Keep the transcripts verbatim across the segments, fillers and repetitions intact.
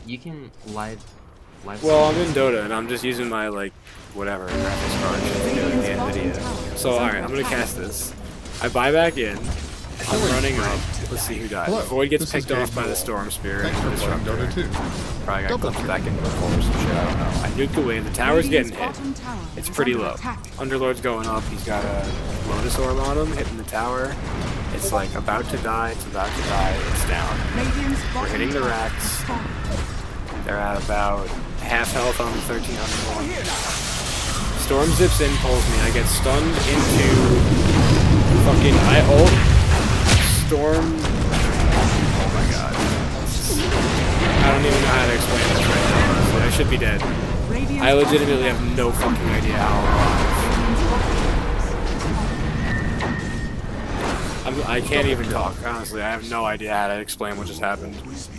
you can live live. Well, I'm in Dota and I'm just using my like whatever graphics card to do the NVIDIA. So all right, I'm gonna cast this. I buy back in. I'm running up. Let's see who dies. Hello, Void gets this is picked off Gabe by the Newell. Storm Spirit. Thanks for playing Disruptor. Dota two. Probably got Double comes back into the force and shit. I don't know. I nuked away. The tower's getting hit. It's pretty low. Underlord's going up. He's got a Lotus Orb on him, hitting the tower. It's like about to die. It's about to die. It's down. We're hitting the racks. They're at about half health on the thirteen hundred one. Storm zips in, pulls me. I get stunned into fucking I ult. Storm. Oh my god. I don't even know how to explain this right now. Honestly. I should be dead. I legitimately have no fucking idea how I'm alive. I'm, I can't even talk, honestly. I have no idea how to explain what just happened.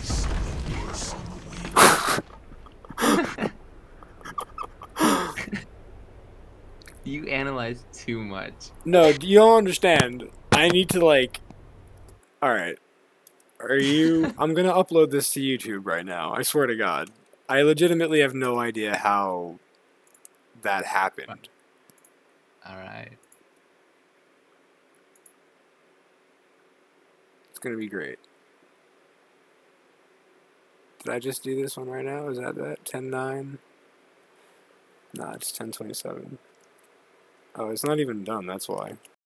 You analyze too much. No, you don't understand. I need to, like... Alright. Are you... I'm gonna upload this to YouTube right now. I swear to God. I legitimately have no idea how that happened. Alright. It's gonna be great. Did I just do this one right now? Is that that? ten nine? Nah, it's ten twenty-seven. Oh, it's not even done, that's why.